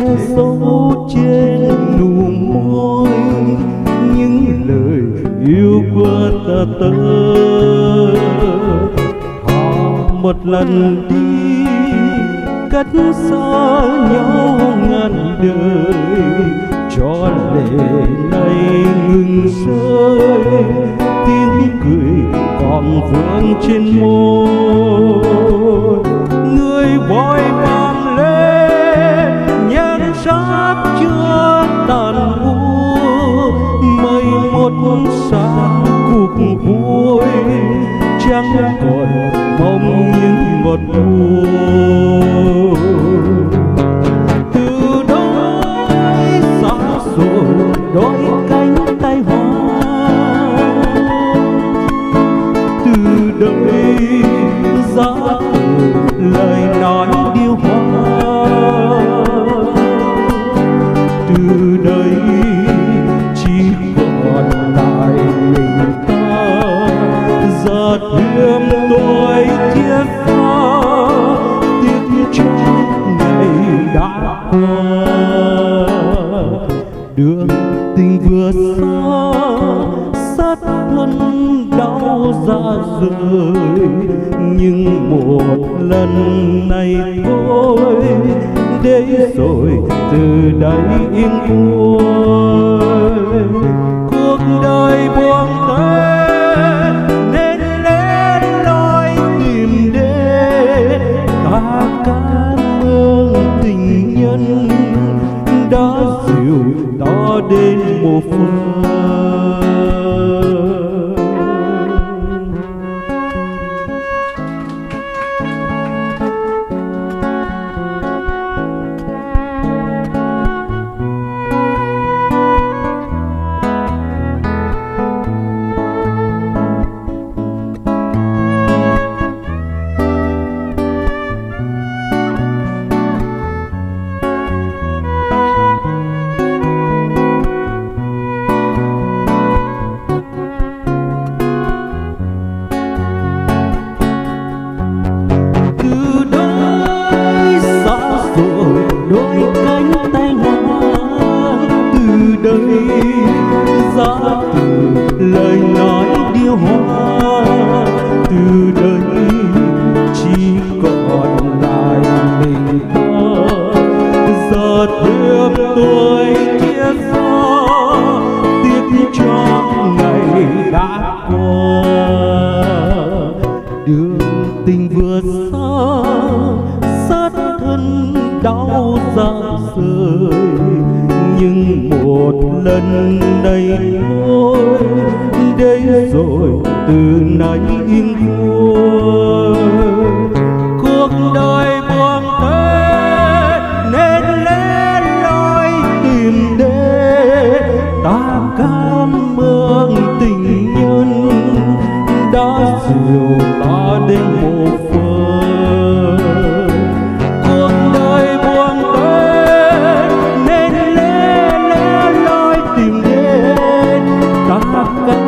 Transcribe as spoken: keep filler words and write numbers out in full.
che giấu trên nụ môi những lời yêu của ta tơ. Thà một lần đi cách xa nhau ngàn đời, cho lệ này ngừng rơi, tiếng cười còn vương trên môi. Người vội vàng lên nhan sắc chưa tàn úa, mây một sáng cuộc vui chẳng còn mong những ngọt buồn. Từ đôi xa rồi đôi cánh tay hoa, từ đây giá từ lời nói điêu hoa, từ đây chỉ còn lại mình ta. Giọt đêm tôi thiết tha tiếc cho ngày đã qua. Đường tình vừa xa sát thân đau ra rời, nhưng một lần này thôi để rồi từ đây yên vui. Cuộc đời buông tên nên lên lối tìm đến, ta cảm ơn tình nhân đã dìu ta đến một phương. Đôi cánh tay ngang từ đây giá từ lời nói điêu hoa, từ đây chỉ còn lại mình ta. Giọt đêm tôi chia xa tiếc cho ngày đã qua. Đường tình vừa xa sát thân đau ra rời, nhưng một lần này thôi để rồi từ nay yên vui. Cuộc đời buông thế nên lên lối tìm đến, ta cảm ơn tình nhân đã dìu ta đến một phương. Hãy subscribe